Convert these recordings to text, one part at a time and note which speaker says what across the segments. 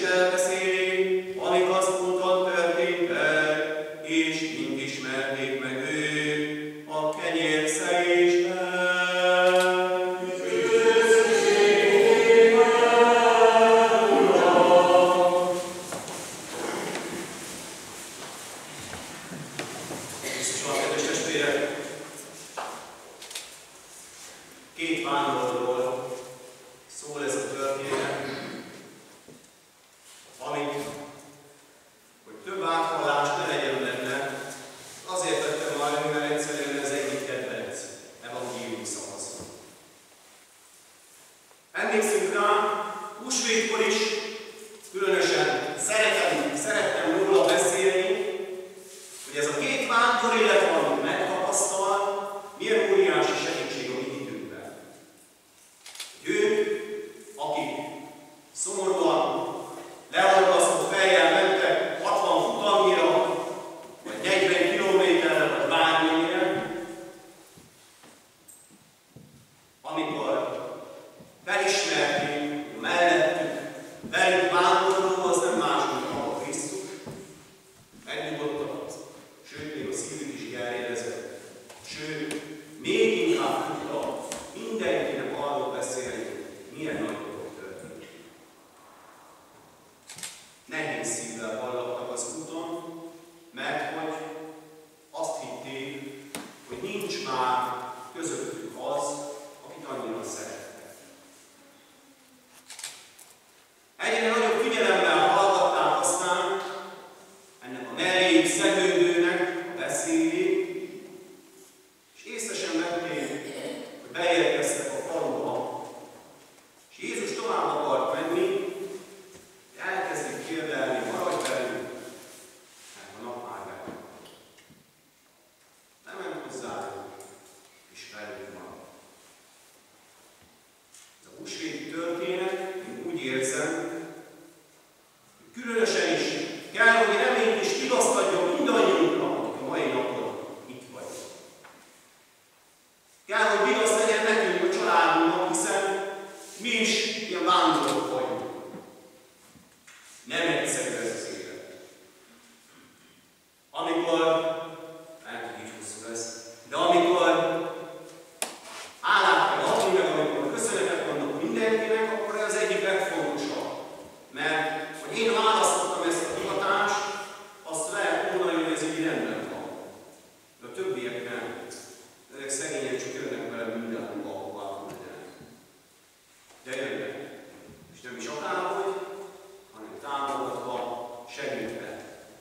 Speaker 1: elbeszélik, amik az úton történtek, és mind ismerték meg őt a kenyérszegésben. Két vándorról szól ez a történet, amit, hogy több áthallás ne legyen benne, azért vettem majd, mert egyszerűen ez egyik kedvenc evangéliumi szakasz. Emlékszünk rá, húsvétkor is különösen szerettem róla beszélni, hogy ez a két vándor élet, amit megtapasztal, milyen óriási segítség a mi időnkben. Ők, akik szomorúan, leolvasztott fejjel mentek 60 futamnyira, vagy 40 kilométerre, vagy bármennyire, amikor felismerték mellettük, velük vándorló, az nem más, mint maga Krisztus, megnyugodtak, sőt, még a szívük is elérezett, sőt, még inkább tudta mindenkinek arról beszélni, milyen nagy dolog történik. Nehéz szívvel hallottak az úton, mert hogy azt hitték, hogy nincs már közöttük az, akit annyira szerettek. Egyre nagyobb figyelemmel hallgatták aztán ennek a melléjük szegődőnek a beszédét, és észre sem vették, hogy beérkeztek a faluba, és Jézus tovább akart menni, elkezdik kérdelni, maradj velünk, mert a nap már megvan. Lement hozzájuk, és velük van. Ez a húsvéti történet, én úgy érzem, hogy különösen is kell, hogy reményt és vigaszt adjon mindannyiunknak, akik a mai napon itt vagyunk. Kell, hogy vigaszt legyen nekünk a családunknak, hiszen mi is ilyen vándorok vagyunk. Nem egyszerű ez az élet. Amikor, lehet, hogy így hosszú lesz, de amikor hálát kell adni, meg amikor köszönetet mondok mindenkinek, akkor ez egyik legfontosabb. Mert, hogy én választottam ezt a hivatást, azt lehet mondani, hogy ez így rendben van. De a többiek nem. Ezek szegények csak jönnek vele mindenhova, ahová mennek. De jönnek. És nem is akárhogy, hanem támogatva, segítve.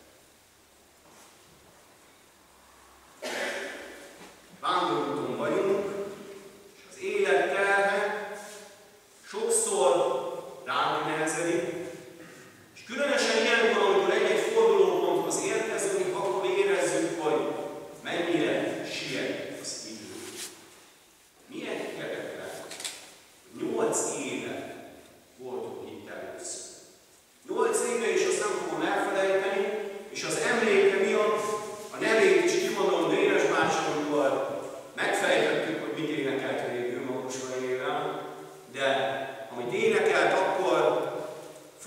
Speaker 1: Vándorúton vagyunk, és az élet terhe sokszor ránk nehezedik, és különösen ilyenkor, amikor egy-egy fordulóponthoz érkezünk, akkor érezzük, hogy mennyire siet az idő. Milyen hitetekben? 8 éve voltunk itt először. 8 éve, és azt nem fogom elfelejteni, és az emléke miatt a nevét is kimondom Dénes bácsi, amikor megfejtettük, hogy mit énekelt végül Magos Vajével, de amit énekelt, akkor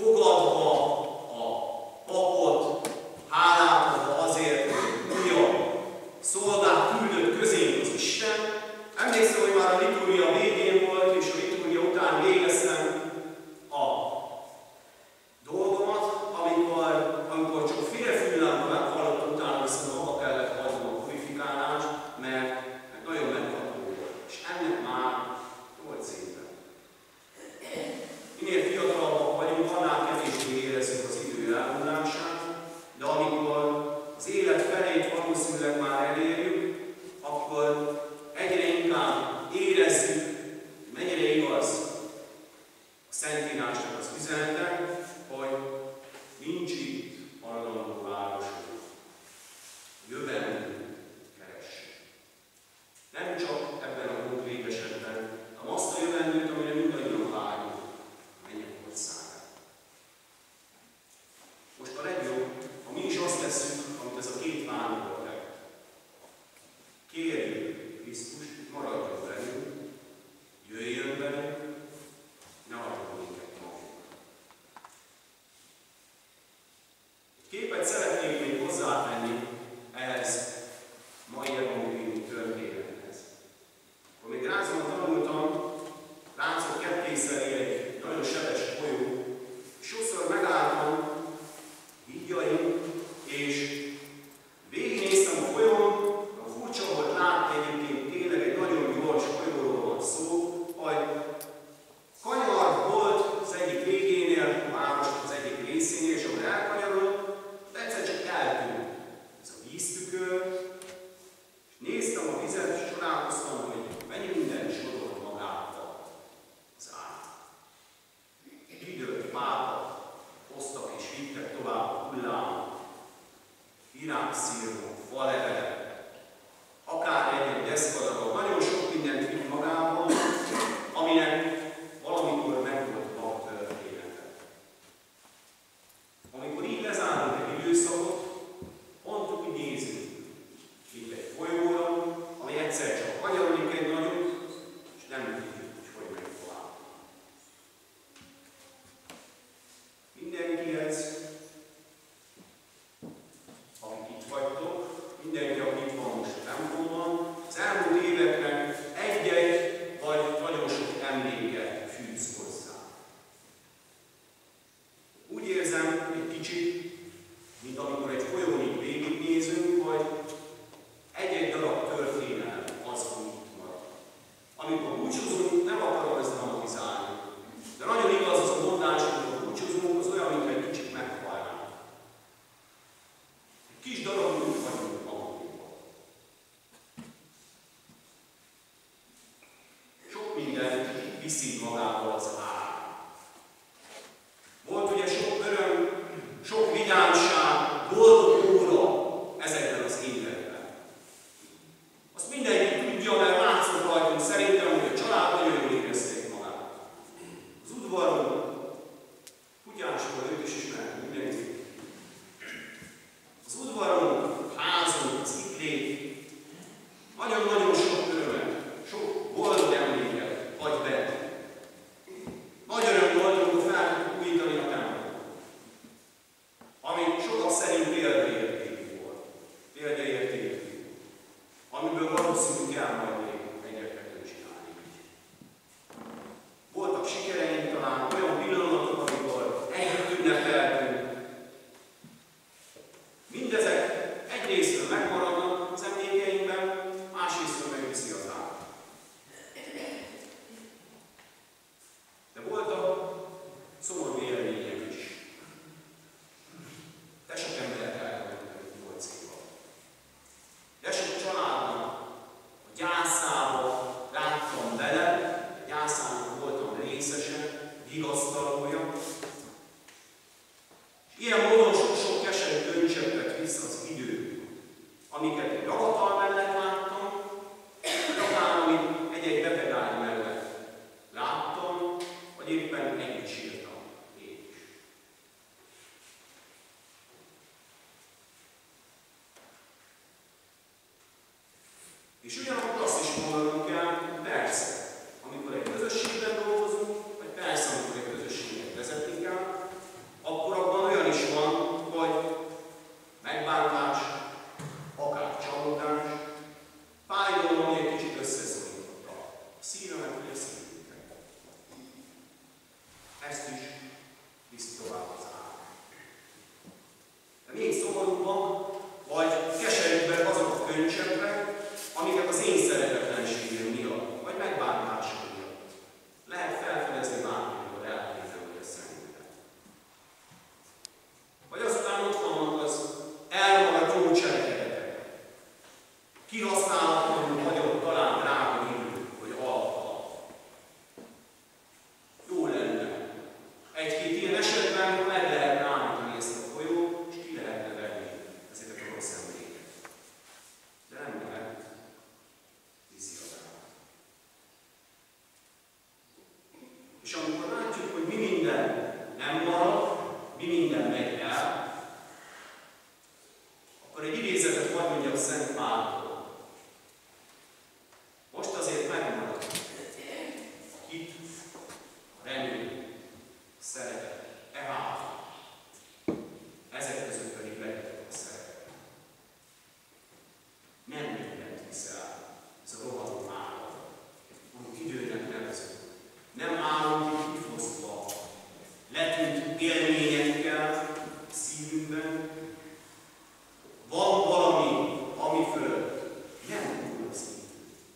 Speaker 1: élményekkel a szívünkben. Van valami, ami fölött nem túl a szívünk.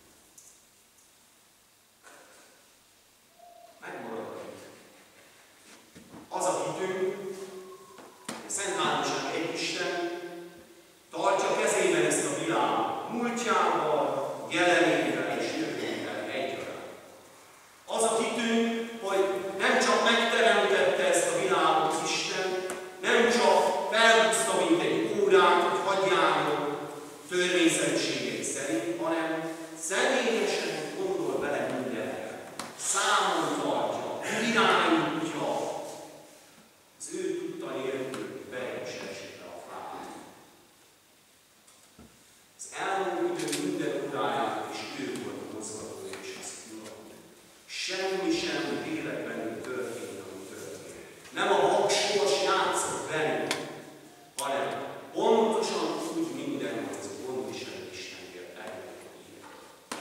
Speaker 1: Megmarad itt. Az a hitünk, Szent Háromság egy Isten tartja kezében ezt a világ múltjával, jelenével és jövőjével egyaránt. Az a hitünk, hogy nem csak megteremtette ezt a világot az Isten, nem csak felhúzta, mint egy órát, hogy hagyjáljon törvényszerűségei szerint, hanem személyesen gondol bele mindenre. Számon tartja, irányítja. Az ő tudta nélkül be is esik le a fát. Az elmúlt idő minden óráját is ő volt a mozgató és az Uram. Semmi sem véletlenül történt, ami történt. Nem a vaksors játszott velünk, hanem pontosan úgy minden, hogy az a gondviselő Istenért eljöttek ilyen.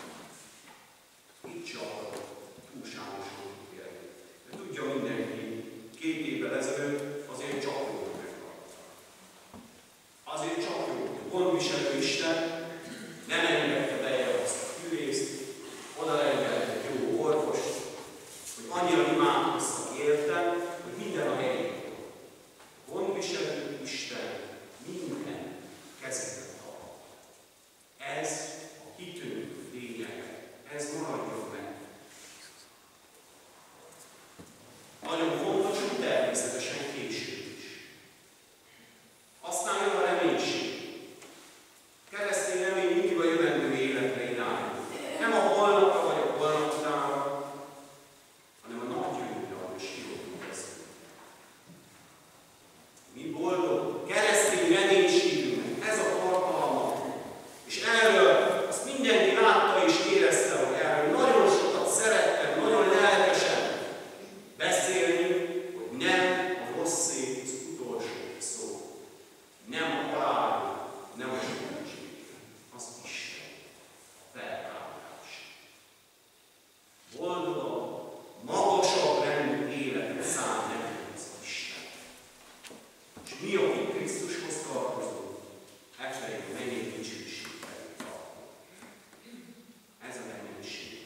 Speaker 1: Itt csak túlságosan élni. De tudja mindenki, 2 évvel ezelőtt azért csak jól meghaltak. Azért csak jó, hogy a gondviselő Isten nem engedte be azt a fűrészt, oda engedett jó orvost, hogy annyira imádkoztak érte, hogy minden a helyén volt. A gondviselő Isten minden kezében tart. Ez a hitünk lényege, ez maradjon meg. Nagyon fontos, hogy természetesen később is. Aztán jön a reménység. Keresztény remény mindig a jövendő életre irányul. Nem a holnapra vagy a holnap utánra, hanem a nagy jövőre, ahogy sírokunk beszélünk. Mi boldog keresztény reménységünknek ez a tartalma. És erről azt mindenki látta és érezte, hogy erről nagyon sokat szerettem, nagyon lelkesen beszélni, hogy nem a rosszé az utolsó szó. Nem a halál, nem a segítség, az Isten, a feltámadás. Boldogabb, magasabb rendű életet szán nekünk az Isten. És mi, akik Krisztushoz tartozunk, egyszerűen mennyi dicsőségben tartunk. Ez a reménység.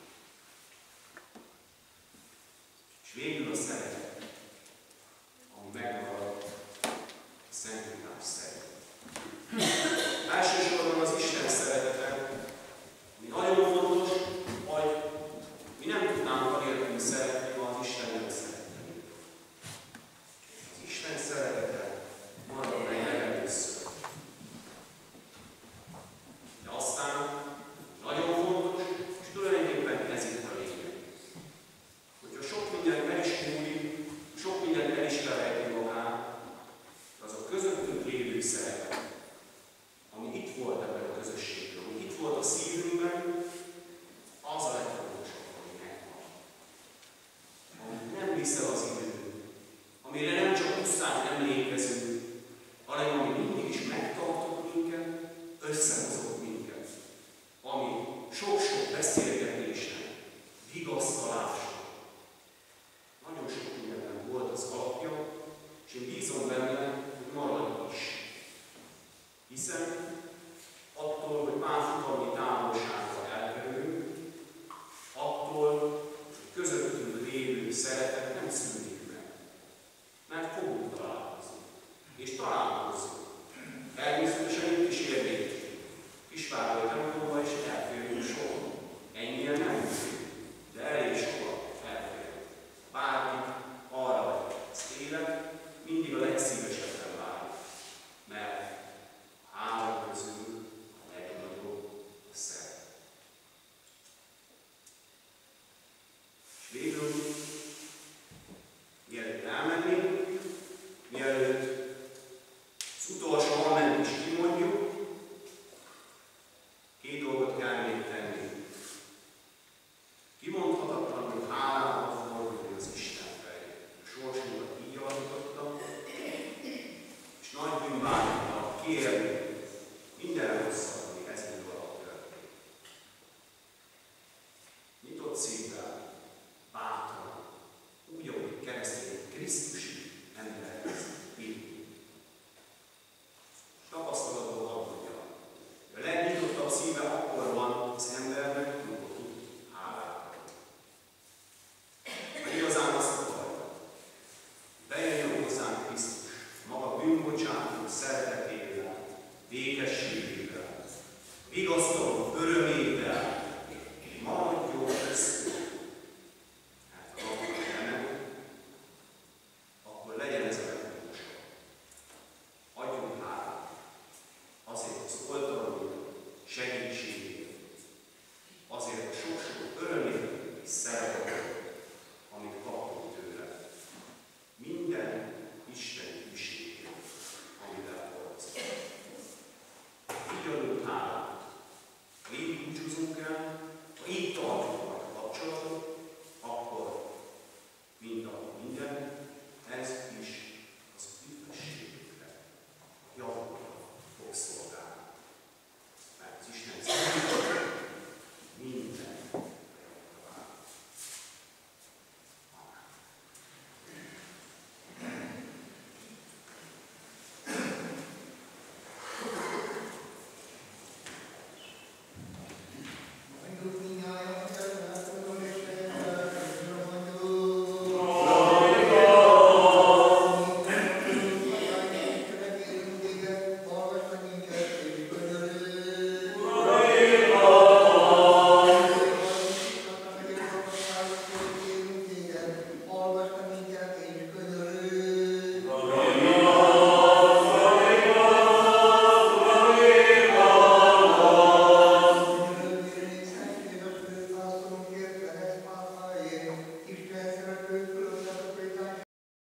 Speaker 1: És végül a szeretet, ami megmarad a Szentírás szerint. Elsősorban az Isten szeretete, ami nagyon fontos, hogy mi nem tudnánk anélkül szeretni, ha az Isten nem szeretni. Az Isten szeretete marad meg legelőször. De aztán nagyon fontos, és tulajdonképpen ez itt a lényeg. Hogyha sok mindent el is múlik, sok mindent el is felejti magát, az a közöttünk lévő szeretet, ami itt volt ebben a közösségben, ami itt volt a szívünkben, az a legfontosabb, ami megvan. Amit nem viszel az idő, amire nem csak pusztán emlékezünk, hanem ami mindig is megtartott minket, összehozott minket, ami sok-sok beszélgetésen, vigasztaláson, nagyon sok mindenben volt az alapja, és én bízom benne, hogy marad is. Hiszen attól, hogy párfutami távolságra elkerülünk, attól, hogy közöttünk lévő szeretet nem szűnik meg. Mert fogunk találkozni. bűnbocsátó szeretetével, békességével, vigasztaló örömével,